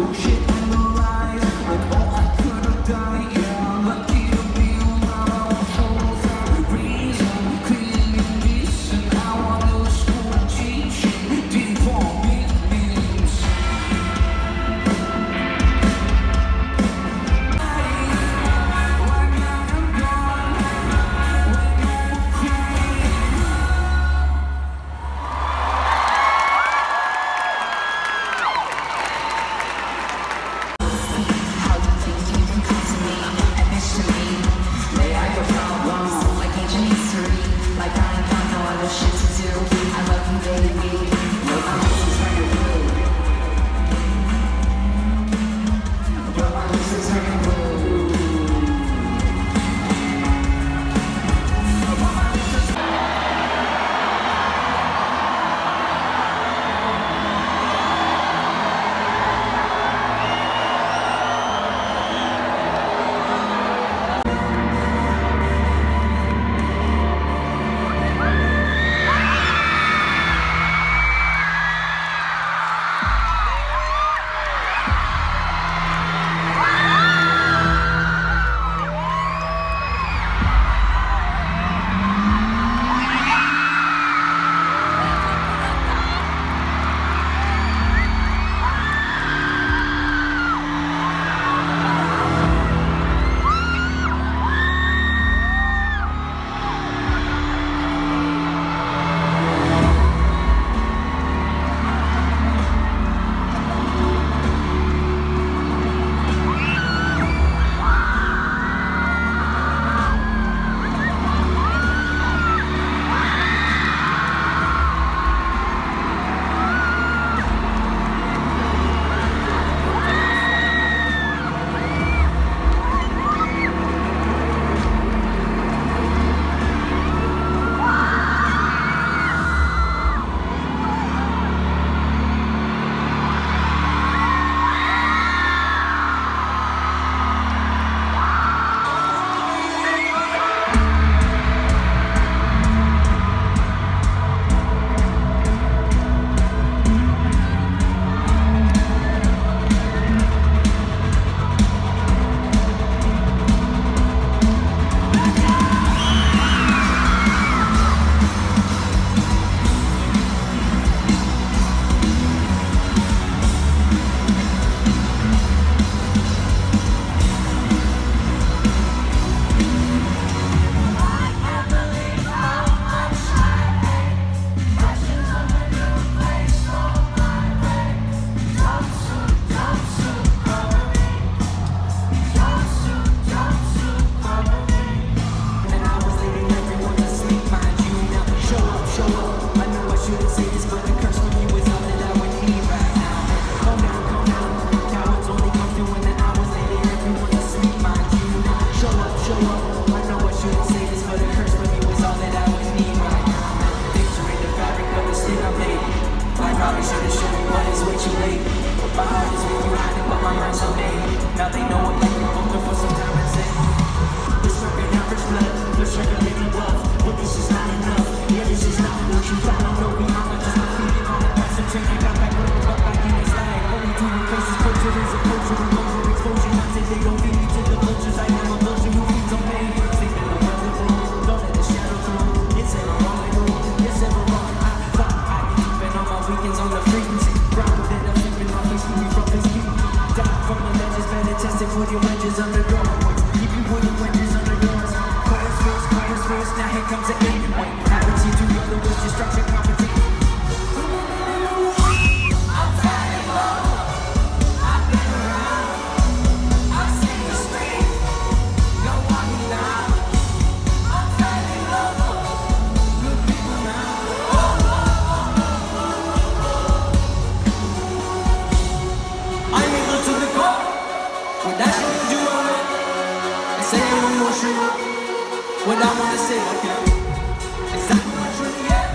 What I wanna say, okay? Exactly what you're yeah.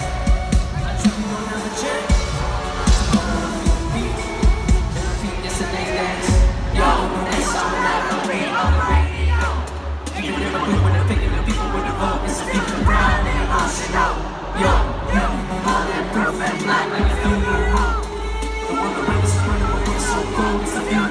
I tell you don't have a chance. This a day dance. Yo, that's all that I'm reading on the radio. You can never do what I'm thinking, the people with the vote. It's a people brown and all shit out. Yo, all that proof and black like a few. The one that makes us run, but we're so cold, it's a few.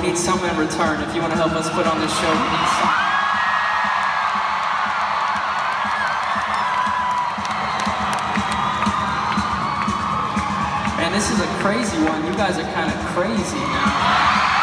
need something in return. If you want to help us put on this show, we need something. Man, this is a crazy one. You guys are kind of crazy now.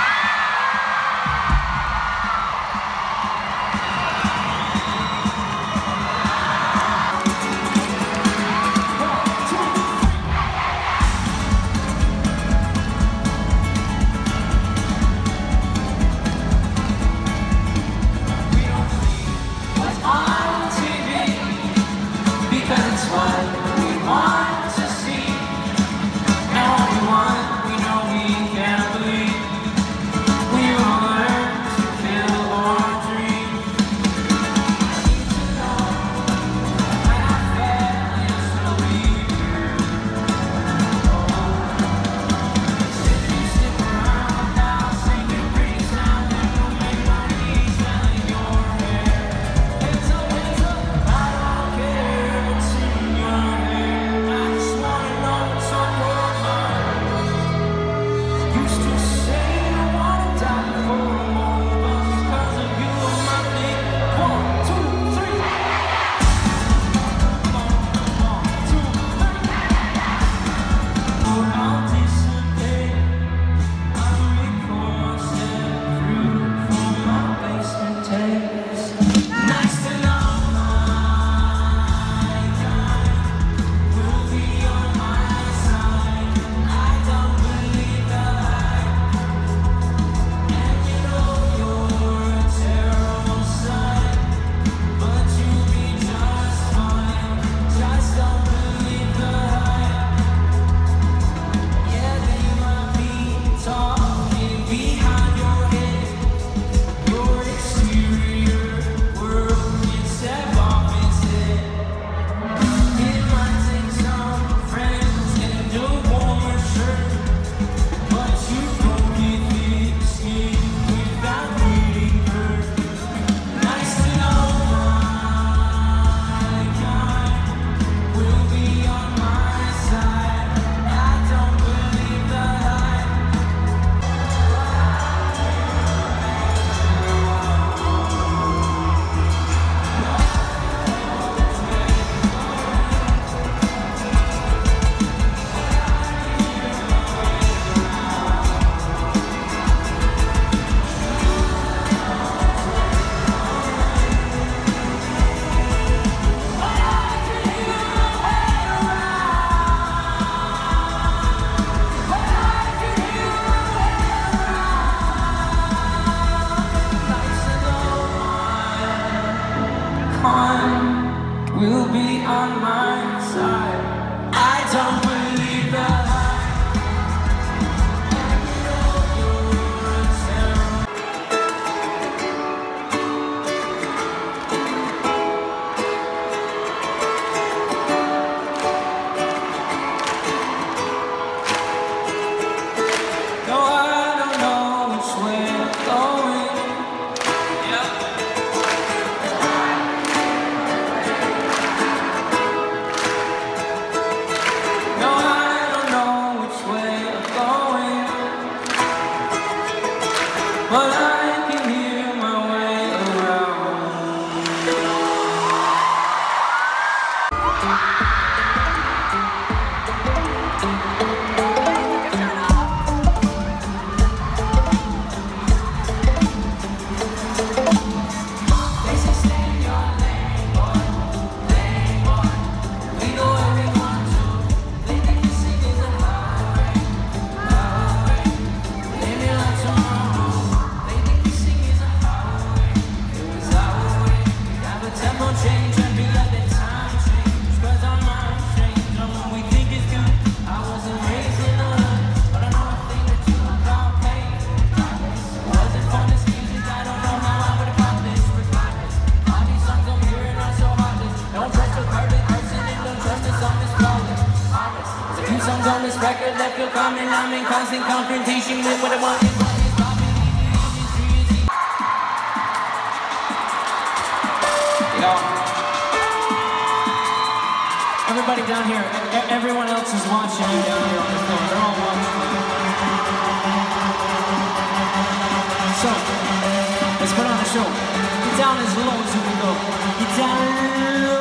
Will be on my side. I don't believe that. No, I don't know which way I'm going. But I can hear my way around. They say stay in your lane, boy, lane, boy. We know everyone too. They think the city's a highway, highway. Leave me like tomorrow. Tempo change and be like the time change. Cause our minds change on what we think is good. I wasn't raised in the hood, but I know a thing or two about pain. Wasn't fun this music, I don't know how I would have found this. Regardless, all these songs I'm hearing are so heartless. Don't trust a perfect person and don't trust a song that's flawless. Honest, there's a few songs on this record that feel common. I'm in constant confrontation with what I want is what is popping. Everybody down here, everyone else is watching you down here on the floor. They're all watching. So, let's put on a show. Get down as low as you can go. Get down low.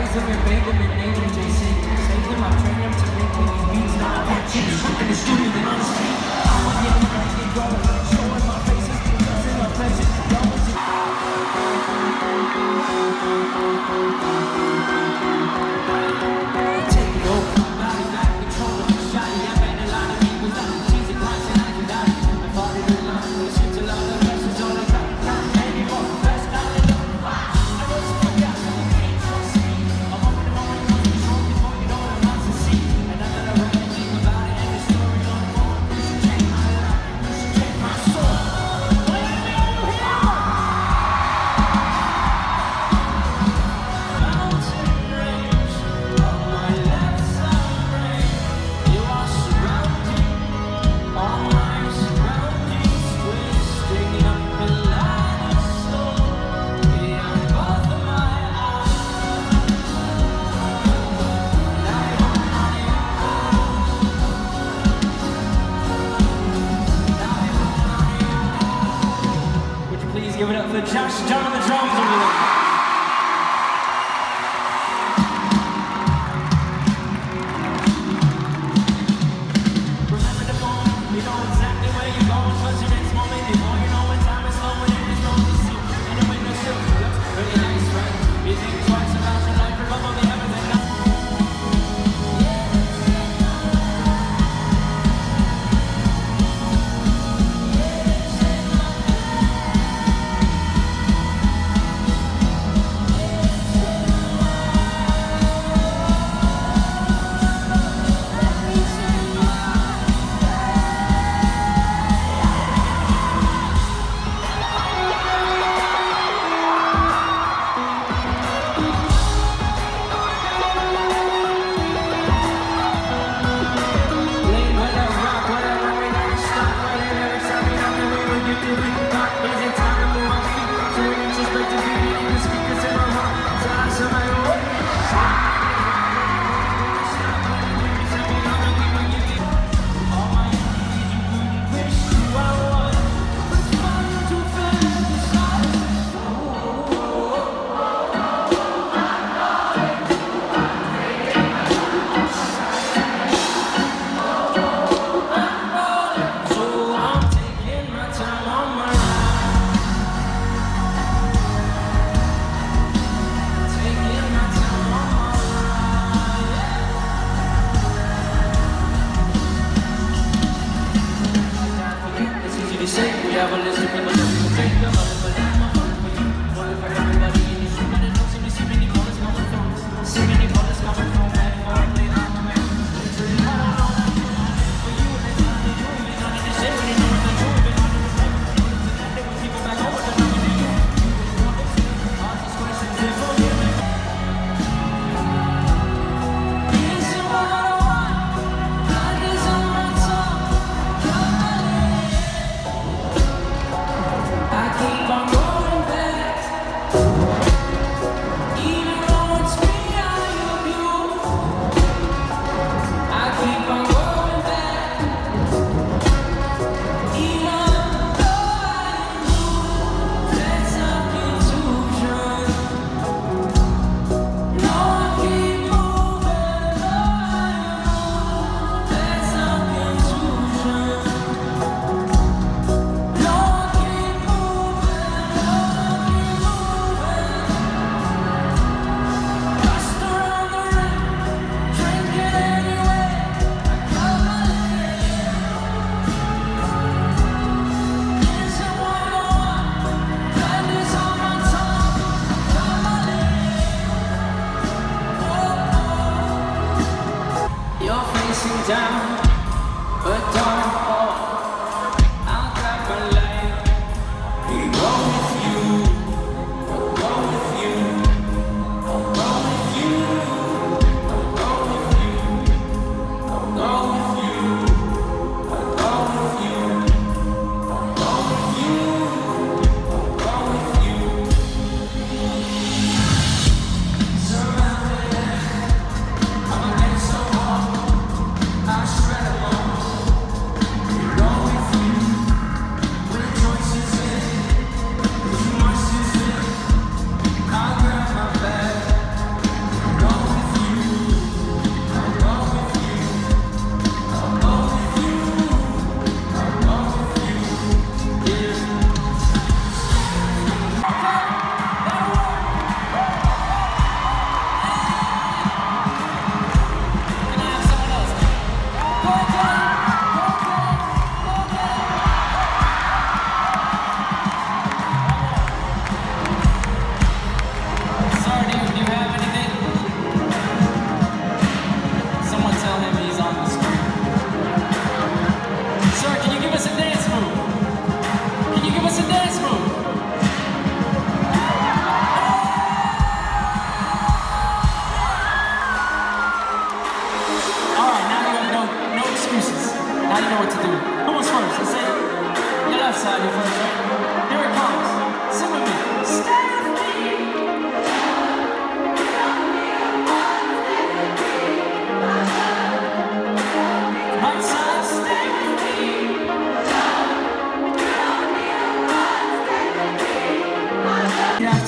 Rise up and bang them and name them JC. Save them, I train them to make these beats. Now I can't change. In the studio, then on the street. I want to get going. Showing my faces, cussing my pleasure. Taking over my body, back control of my shotty. I made a lot of people out of cheesy clients and I got it. I fought it in line, the shit till all the verses on the top. Anymore, best out of the I wrote some fuck out, you can't trust me. I'm over the moment, you must be strong before you know what I'm about to see. And now that I write and think about it, and the story on more. You should take my life, you should take my soul. Please give it up for Josh John on the drums over there. Remember the moment, you know exactly where you're going. Cause your next moment, before you know when time is slowing and it's going to see. And the window still looks pretty nice, right? You think twice about your life, remember the everything.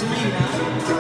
to me now.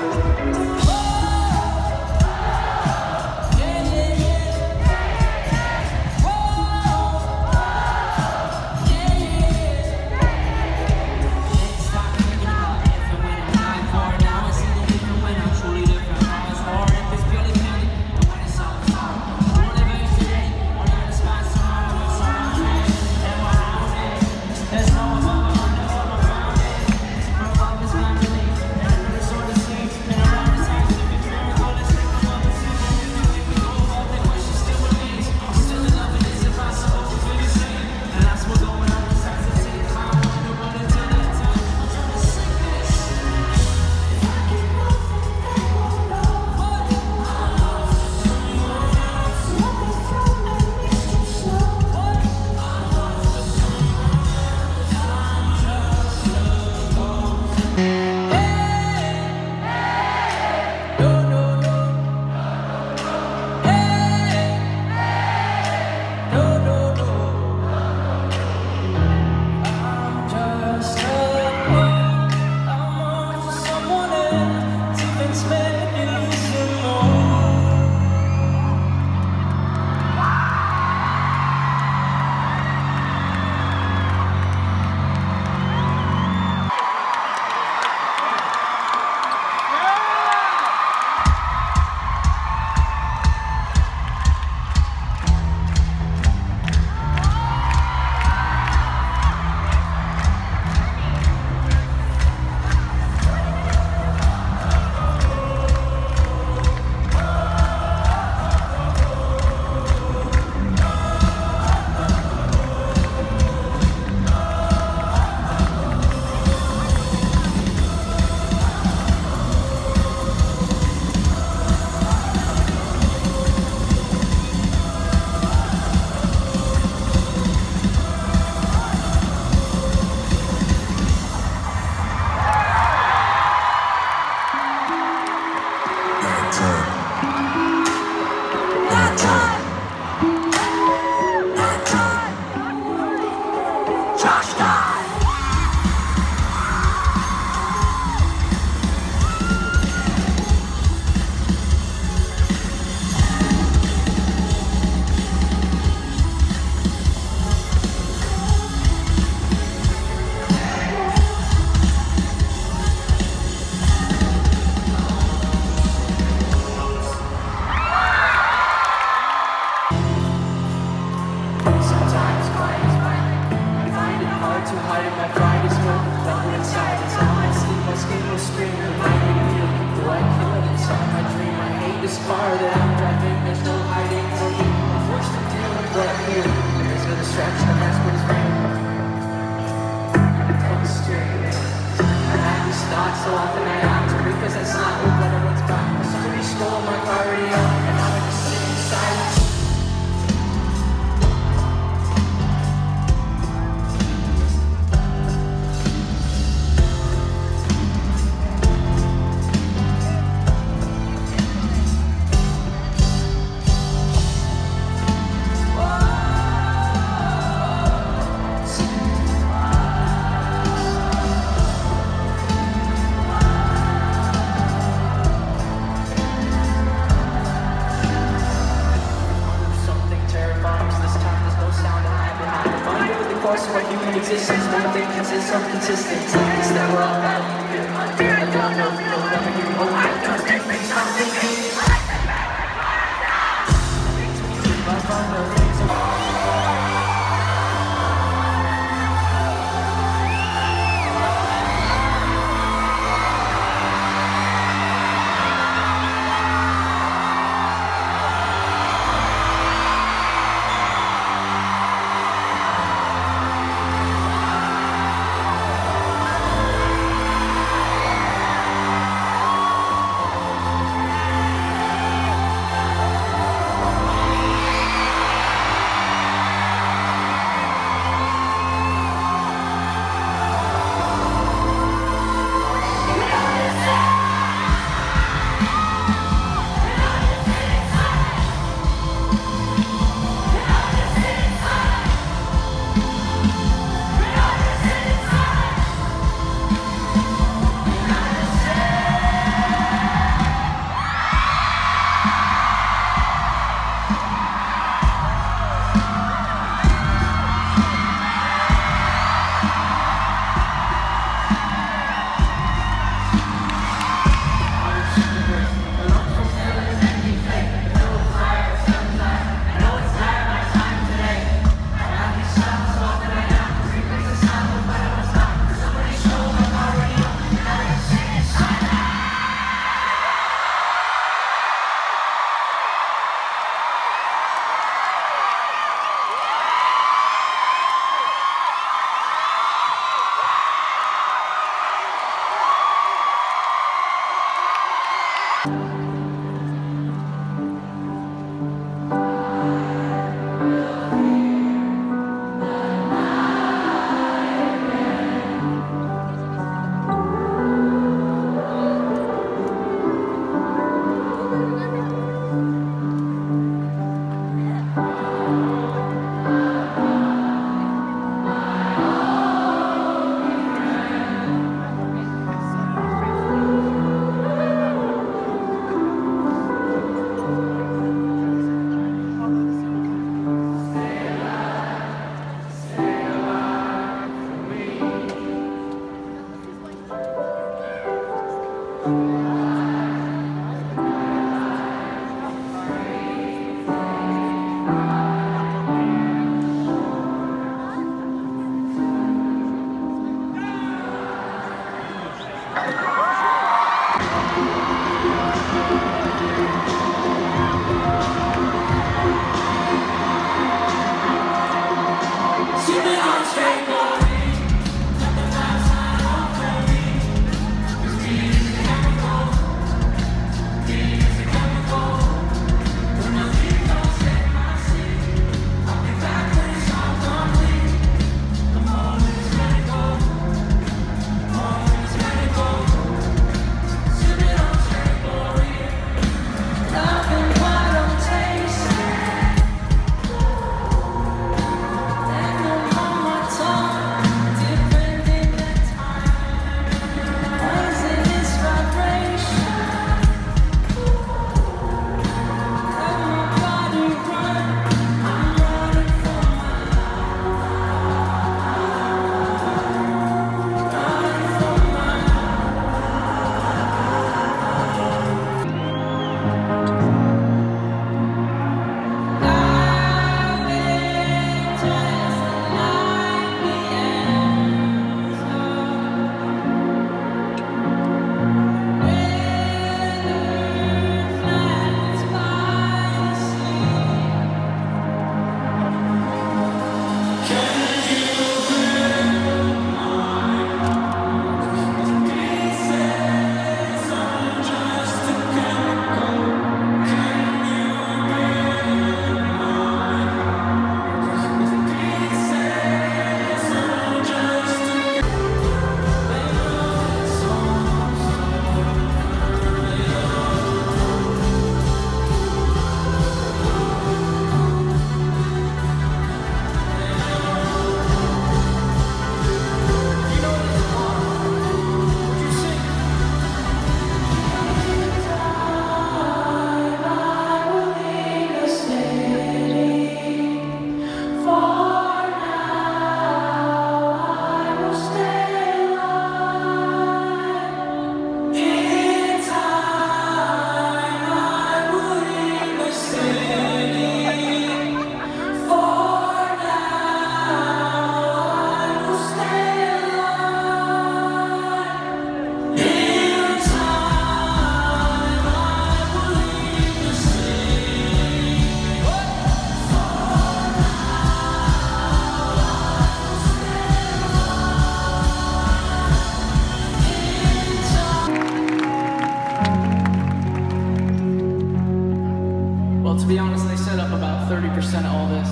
Well, to be honest, they set up about 30% of all this.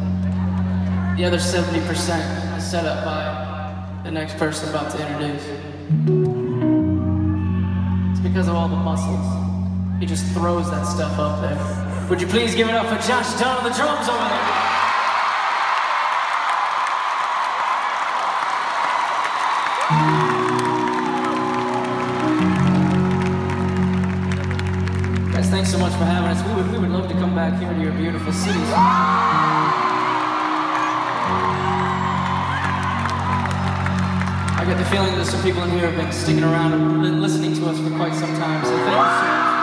The other 70% is set up by the next person about to introduce. It's because of all the muscles. He just throws that stuff up there. Would you please give it up for Josh Dunn on the drums over there? Guys, thanks so much for having us. We would love to come back here to your beautiful cities. I get the feeling that some people in here have been sticking around and been listening to us for quite some time, so thank you so much.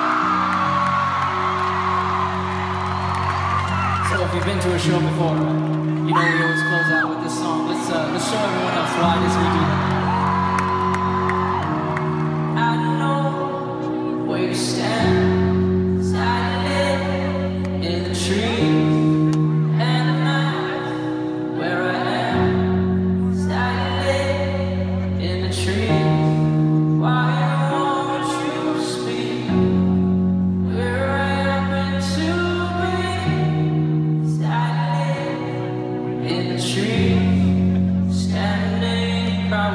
So if you've been to a show before, you know we always close out with this song. Let's show everyone else why it is we do that. I know where you stand, silent in the trees. Standing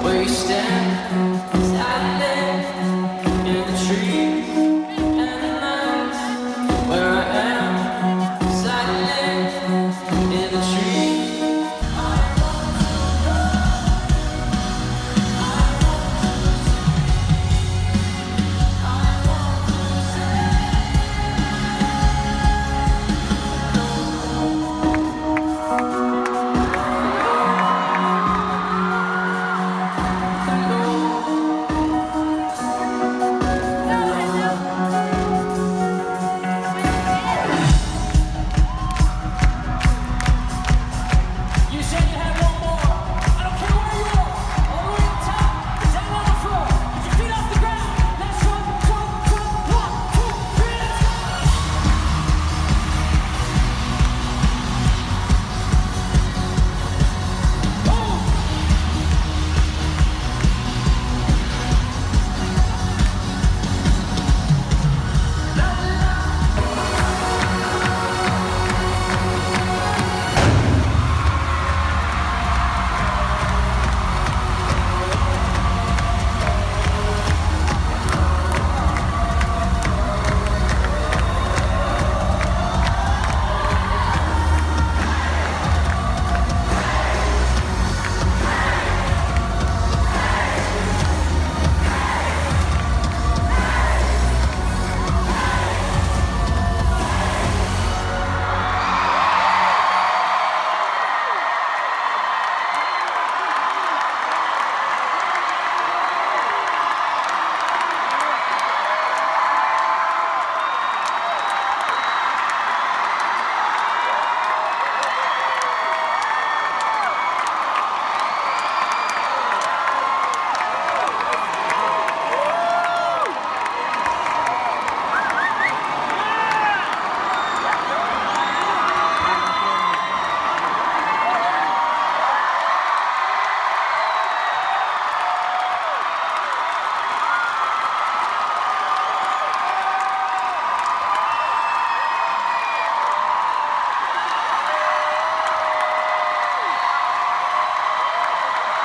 where you stand silent in the trees and the nights where I am silent in the trees.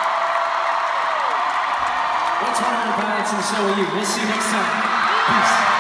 What's 100 pilots in the show with you? We'll see you next time. Peace.